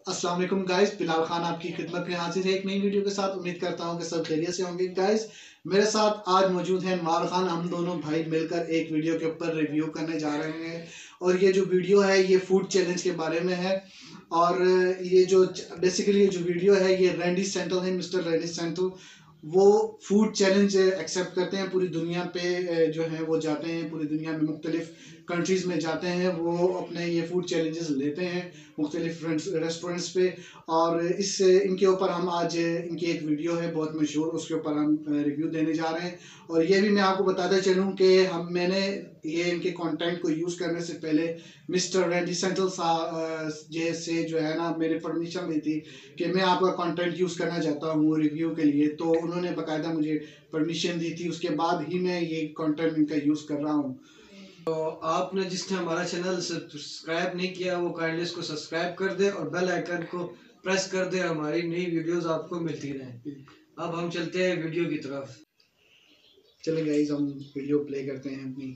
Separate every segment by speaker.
Speaker 1: अस्सलाम वालेकुम गाइस, बिलाल खान आपकी खिदमत में हाजिर है एक नई वीडियो के साथ। उम्मीद करता हूं कि सब खैरियत से होंगे गाइस। मेरे साथ आज मौजूद है अनवार खान। हम दोनों भाई मिलकर एक वीडियो के ऊपर रिव्यू करने जा रहे हैं और ये जो वीडियो है ये फूड चैलेंज के बारे में है। और ये जो बेसिकली ये जो वीडियो है ये रैंडी सेंटल है, मिस्टर रैंडी सेंटल। वो फूड चैलेंज एक्सेप्ट करते हैं, पूरी दुनिया पे जो है वो जाते हैं, पूरी दुनिया में मुख्तलिफ कंट्रीज़ में जाते हैं, वो अपने ये फूड चैलेंजेस लेते हैं मुख्तलिफ रेस्टोरेंट्स पे। और इस इनके ऊपर हम आज इनकी एक वीडियो है बहुत मशहूर, उसके ऊपर हम रिव्यू देने जा रहे हैं। और ये भी मैं आपको बताता चलूँ कि मैंने ये इनके कंटेंट को यूज़ करने से पहले मिस्टर रैंडी सेंटल से जो है ना मेरे परमिशन ली थी कि मैं आपका कंटेंट यूज़ करना चाहता हूँ रिव्यू के लिए, तो उन्होंने बाकायदा मुझे परमिशन दी थी। उसके बाद ही मैं ये कंटेंट इनका यूज़ कर रहा हूँ।
Speaker 2: तो आपने जिसने हमारा चैनल सब्सक्राइब नहीं किया वो काइंडली इसको सब्सक्राइब कर दे और बेल आइकन को प्रेस कर दे, हमारी नई वीडियोस आपको मिलती रहें। अब हम चलते हैं वीडियो की तरफ।
Speaker 1: चलिए गाइस, हम वीडियो प्ले करते हैं अपनी।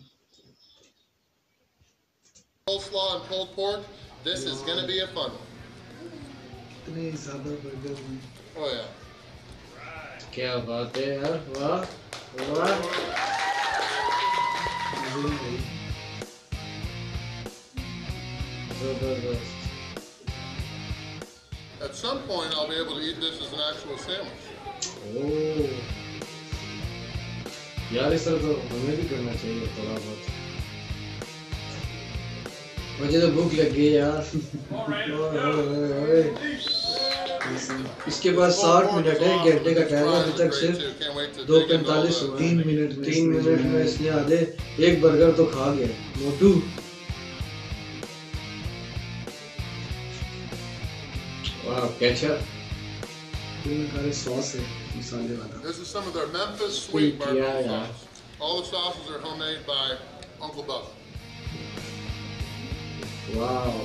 Speaker 3: Coleslaw and pulled pork. This is going to be a fun one.
Speaker 1: इतने ज़्यादा बर्गर हैं।
Speaker 3: Oh yeah.
Speaker 2: क्या बात है यार, वाह वाह। जबरदस्त।
Speaker 3: At some point, I'll be able to eat this as an actual sandwich.
Speaker 2: ओह यार, इस तरह तो हमें भी करना चाहिए थोड़ा बहुत। मुझे तो भूख लग गई यार। इसके बाद 60 मिनट है, घंटे का टाइम है, अभी तक सिर्फ 2:45 हुआ। 3 मिनट में इसने आधे एक बर्गर तो खा गया मोटू। वाह, केचप
Speaker 1: सॉस है मसाले वाला।
Speaker 3: This is some of their Memphis sweet barbecue
Speaker 2: yeah.
Speaker 3: sauce. All the sauces are homemade by Uncle Bubba.
Speaker 2: वाह।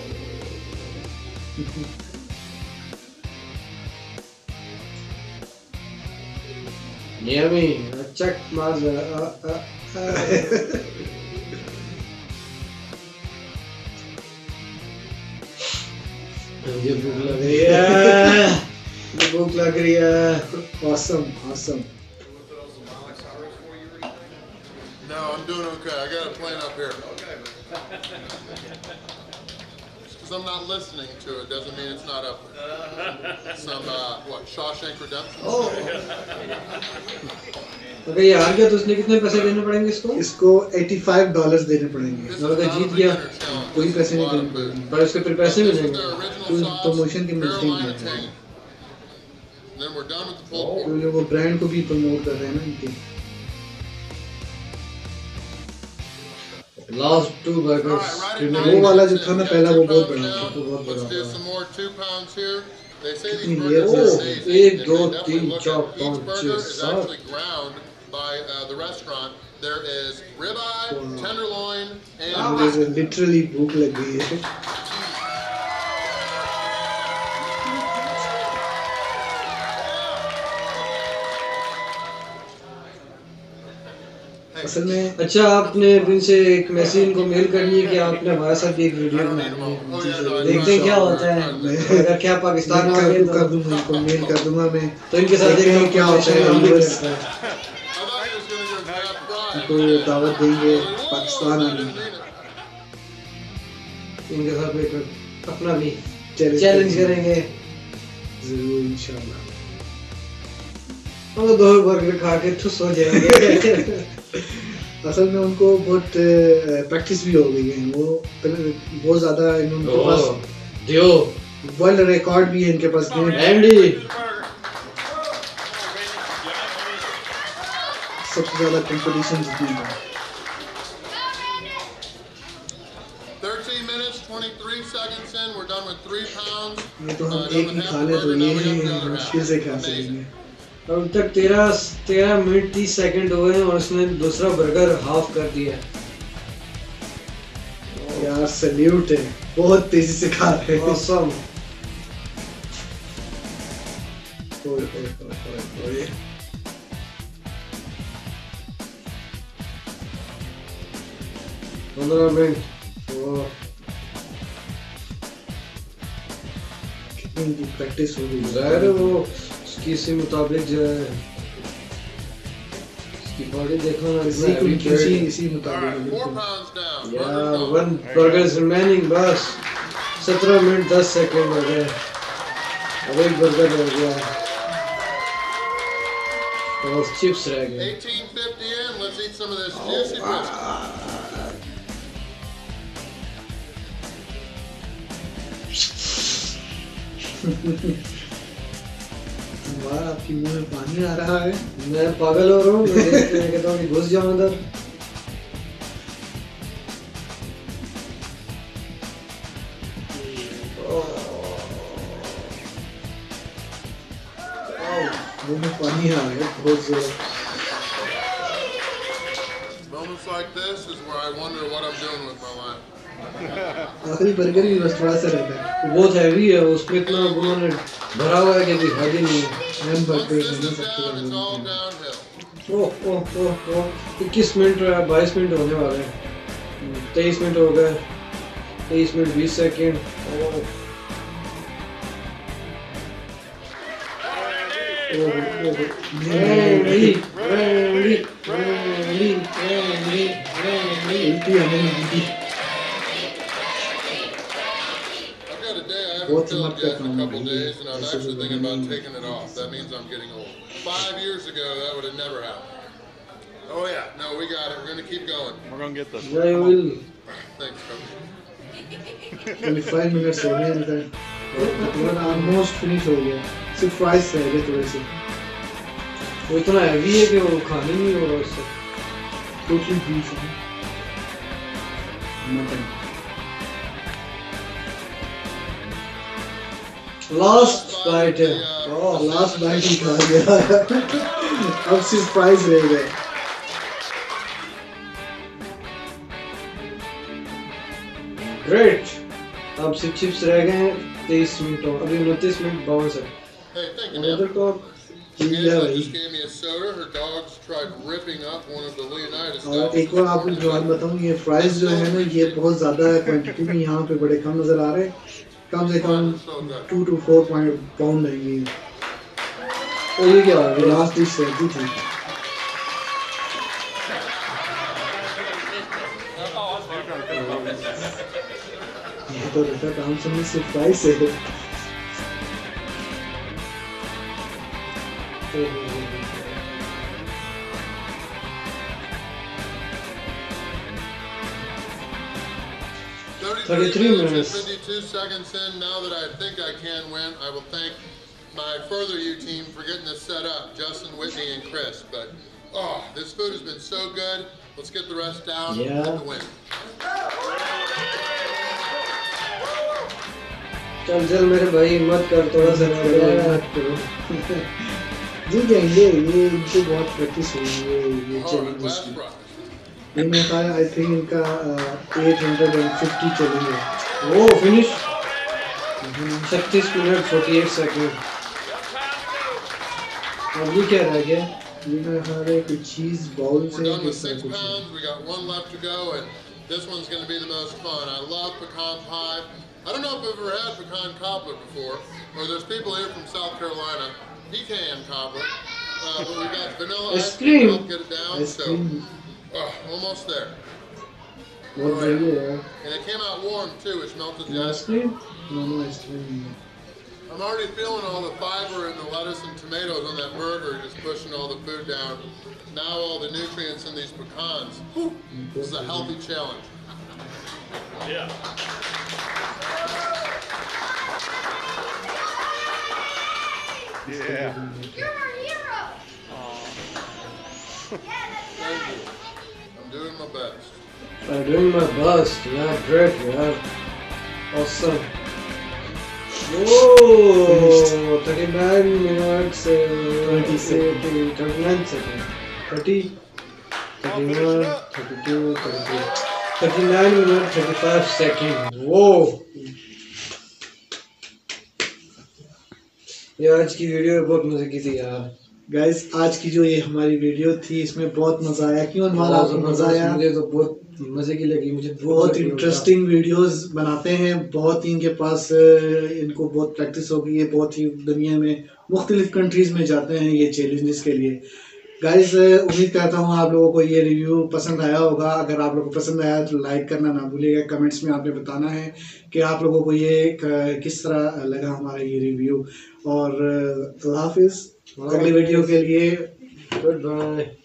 Speaker 2: यम्मी, चक मार जरा। मुझे भूख लग रही है, मुझे भूख लग रही है।
Speaker 1: Awesome.
Speaker 3: No, I'm doing okay. I got a plane up here. Just because I'm not listening to it doesn't mean it's not up there. Some, Shawshank Redemption?
Speaker 2: अगर ये हार गया तो उसने कितने पैसे देने पड़ेंगे इसको?
Speaker 1: इसको $85 देने पड़ेंगे।
Speaker 3: This
Speaker 2: और
Speaker 3: is
Speaker 2: अगर
Speaker 3: not a
Speaker 2: जीत गया
Speaker 3: beginner challenge.
Speaker 1: कोई
Speaker 3: This is
Speaker 1: पैसे
Speaker 3: a
Speaker 1: नहीं
Speaker 3: lot
Speaker 1: देने
Speaker 3: of food.
Speaker 1: पड़ेंगे।
Speaker 2: पर उसके फिर पैसे
Speaker 3: This is
Speaker 2: मिलेंगे।
Speaker 3: their original
Speaker 1: कोई
Speaker 3: sauce,
Speaker 1: promotion की मिलती
Speaker 3: Carolina
Speaker 1: नहीं है।
Speaker 3: Tangy. Then we're done with the pulled pork.
Speaker 1: क्योंकि वो ब्रांड को भी प्रमोट कर रहे हैं ना इनके।
Speaker 2: Last 2 burgers.
Speaker 1: वो वाला जो था ना पहला, वो बहुत बड़ा था,
Speaker 3: तो
Speaker 1: बहुत
Speaker 3: Let's do
Speaker 1: बड़ा
Speaker 3: some more 2 pounds here. They say these
Speaker 1: कितनी
Speaker 3: burgers
Speaker 1: लेयर
Speaker 3: are
Speaker 1: से।
Speaker 3: amazing.
Speaker 2: एक,
Speaker 3: and
Speaker 2: दो,
Speaker 3: they definitely
Speaker 2: तीन,
Speaker 3: look
Speaker 2: चार,
Speaker 3: at each
Speaker 2: पाँच,
Speaker 3: burger
Speaker 2: छः,
Speaker 3: is
Speaker 2: सात।
Speaker 3: actually ground by the restaurant. There is ribeye,
Speaker 1: Wow.
Speaker 3: tenderloin, and
Speaker 1: मुझे
Speaker 3: brisket.
Speaker 1: लिटरली भूख लग गई है। असल में
Speaker 2: अच्छा, आपने इनसे एक मैसेज इनको मेल करनी है कि आपने हमारे साथ एक वीडियो बनानी है।
Speaker 3: Oh yeah, no, I
Speaker 2: देखते हैं क्या होता है। अगर क्या पाकिस्तान आ गए
Speaker 1: कर
Speaker 2: तो
Speaker 1: दूंगा, इनको मेल कर दूंगा मैं।
Speaker 2: तो इनके साथ
Speaker 1: देखते हैं
Speaker 2: एक
Speaker 1: क्या होता है।
Speaker 2: हम भी
Speaker 1: व्यूअर्स
Speaker 2: करते हैं।
Speaker 3: I thought he was going to go grab fries.
Speaker 1: इनको दावत देंगे
Speaker 3: Whoa,
Speaker 1: पाकिस्तान
Speaker 3: I
Speaker 1: आने
Speaker 3: didn't
Speaker 1: की।
Speaker 3: mean it.
Speaker 2: इनके साथ एक अपना भी
Speaker 1: चैलेंज
Speaker 2: करेंगे।
Speaker 1: जरूर इंशाल्लाह।
Speaker 2: हम तो 2 बर्गर खा के ठुस हो जाएंगे।
Speaker 1: असल में उनको बहुत प्रैक्टिस भी हो गई है। वो बहुत ज़्यादा इनके पास
Speaker 2: दियो
Speaker 1: वर्ल्ड रिकॉर्ड भी है इनके पास।
Speaker 2: एंडी
Speaker 1: सबसे ज़्यादा कंपटीशन जितनी है।
Speaker 3: 13 minutes, 23 seconds in, we're done with 3 pounds.
Speaker 1: ये तो हम
Speaker 3: Done
Speaker 1: एक
Speaker 3: with
Speaker 1: ही
Speaker 3: half
Speaker 1: खा
Speaker 3: the
Speaker 1: लें तो
Speaker 3: burger, now
Speaker 1: ये
Speaker 3: we got the other
Speaker 1: मुश्किल
Speaker 3: half.
Speaker 1: से खा
Speaker 3: Amazing.
Speaker 1: सकेंगे।
Speaker 2: अब तक 13 मिनट 30 सेकंड हुए हैं और उसने दूसरा बर्गर हाफ कर दिया है।
Speaker 1: यार सैल्यूट है, बहुत तेजी से खा रहे हैं।
Speaker 2: Awesome.
Speaker 1: ओए।
Speaker 2: 15 मिनट।
Speaker 1: कितनी इनकी प्रैक्टिस हो गई
Speaker 2: ज़ाहिर है वो उसकी इसी मुताबिक जो है उसकी बॉडी देखो ना
Speaker 1: इसी
Speaker 3: All
Speaker 1: मुताबिक
Speaker 3: right, 4 pounds down.
Speaker 2: या
Speaker 3: Burger's gone.
Speaker 2: 1 burger is remaining बस 17 मिनट 10 सेकंड हो गए अब एक बर्गर रह गया और चिप्स रह गए
Speaker 3: 1850 in. Let's eat some of this juicy brisket.
Speaker 1: वाह आपकी मुंह में पानी आ रहा है
Speaker 2: मैं पागल हो रहा हूँ मैं कहता हूँ कि घुस जाऊँ अंदर
Speaker 1: मुंह में पानी आ रहा है बहुत जोर
Speaker 3: Moments like this is where I wonder what I'm doing with my life.
Speaker 1: आखिरी बर्गर भी बस थोड़ा सा रहता है
Speaker 2: बहुत हैवी है उसमें इतना उन्होंने भरा हुआ है कि अभी खाली नहीं है
Speaker 1: हम
Speaker 3: Once
Speaker 1: बर्गर
Speaker 3: this
Speaker 1: नहीं
Speaker 3: is down,
Speaker 1: सकते
Speaker 3: it's all downhill.
Speaker 2: Oh oh oh oh 21 minute 22 minute होने वाले हैं 23 मिनट हो गए 23 मिनट 20 सेकंड
Speaker 1: उल्टी आने लगी
Speaker 3: I've got a day I
Speaker 1: बहुत
Speaker 3: haven't
Speaker 1: मत
Speaker 3: filled yet in a
Speaker 1: करता
Speaker 3: couple
Speaker 1: हूँ
Speaker 3: days, and I'm
Speaker 1: ऐसे
Speaker 3: actually
Speaker 1: तो
Speaker 3: thinking about
Speaker 1: नहीं।
Speaker 3: taking it off. That means I'm getting old. 5 years ago, that would have never happened. Oh yeah, no, we got it. We're gonna keep going.
Speaker 4: We're gonna get this.
Speaker 2: I will
Speaker 3: Thanks, coach.
Speaker 1: 25 minutes हो गए इनका तकरीबन almost finish हो गया सिर्फ fries रह गए थोड़े से
Speaker 2: वो इतना हैवी है कि वो खाने नहीं हो रहा उससे
Speaker 1: टोटली बीफ है मटन
Speaker 2: लास्ट बाइट है
Speaker 1: लास्ट बाइट ही खा गया अब सिर्फ फ्राइज रह गए
Speaker 2: ग्रेट अब सिर्फ चिप्स रह गए हैं 23 मिनट और अभी 29 minute 52 second
Speaker 3: Hey, thank you,
Speaker 2: उधर
Speaker 3: man.
Speaker 2: को
Speaker 1: ठीक है
Speaker 3: Angela
Speaker 1: भाई
Speaker 3: just gave me a soda. Her dogs tried ripping up one of the Leonidas
Speaker 1: और
Speaker 3: dogs.
Speaker 1: एक और आपको जो बात बताऊं ये फ्राइज जो है ना ये बहुत ज़्यादा क्वांटिटी में यहाँ पे बड़े कम नज़र आ रहे हैं कम से कम 2 to 4 पाउंड है ये
Speaker 2: तो ये क्या हो गया
Speaker 1: लास्ट डिश रहती थी ये तो रहता काम समझ सिर्फ फ्राइज है
Speaker 2: 33 minutes.
Speaker 3: 52 seconds in. Now that I think I can win, I will thank my Further You team for getting this set up, Justin, Whitney, and Chris. But oh, this food has been so good. Let's get the rest down and
Speaker 2: Yeah.
Speaker 3: get the win.
Speaker 2: चल चल मेरे भाई मत कर थोड़ा सा
Speaker 1: जी जाएंगे ये इनसे बहुत प्रैक्टिस हुई है ये
Speaker 3: All right,
Speaker 1: challenge
Speaker 3: last prize.
Speaker 1: ये मेरे ख्याल आई थिंक इनका 850 चलेंगे
Speaker 2: वो फिनिश 36 मिनट 48 सेकंड अब ये क्या रह गया
Speaker 1: ये मेरा ख्याल है कि चीज बाउल
Speaker 3: We're
Speaker 1: से
Speaker 3: done with
Speaker 1: किस तरह
Speaker 3: 6
Speaker 1: कुछ है।
Speaker 3: pounds. We got one left to go, and this one's going to be the most fun. I love pecan pie. I don't know if I've ever had pecan cobbler before, or there's people here from South Carolina, pecan cobbler. But we got vanilla
Speaker 2: Ice
Speaker 3: ice cream.
Speaker 2: cream.
Speaker 3: Help get it down. So,
Speaker 1: ice cream
Speaker 3: almost there.
Speaker 1: बहुत बढ़िया है
Speaker 3: And it came out warm too, which melted the ice.
Speaker 2: Ice cream
Speaker 1: normal ice cream
Speaker 3: I'm already feeling all the fiber and the lettuce and tomatoes on that burger, just pushing all the food down. Now all the nutrients in these pecans. Whew, this is a healthy challenge.
Speaker 4: Yeah.
Speaker 5: You're our hero.
Speaker 3: Thank you. I'm doing my best.
Speaker 2: I'm doing my best yeah great yeah awesome whoa 39 minutes
Speaker 1: 20 seconds.
Speaker 2: 39 seconds 30 31 32 33 39 minutes 35 seconds whoa ये आज की video बहुत मजे की थी यार
Speaker 1: guys आज की जो ये हमारी वीडियो थी इसमें बहुत मजा आया क्यों हमारा आपको मजा आया
Speaker 2: मुझे तो बहुत मजे की लगी मुझे।
Speaker 1: बहुत इंटरेस्टिंग वीडियोस बनाते हैं, बहुत ही इनके पास इनको बहुत प्रैक्टिस हो गई है, बहुत ही दुनिया में मुख्तलिफ कंट्रीज में जाते हैं ये चैलेंजेस के लिए। गाइस उम्मीद करता हूँ आप लोगों को ये रिव्यू पसंद आया होगा। अगर आप लोगों को पसंद आया तो लाइक करना ना भूलिएगा। कमेंट्स में आपने बताना है कि आप लोगों को ये किस तरह लगा हमारा ये रिव्यू। और अल्लाह हाफिज़, अगले वीडियो के लिए
Speaker 2: गुड बाय।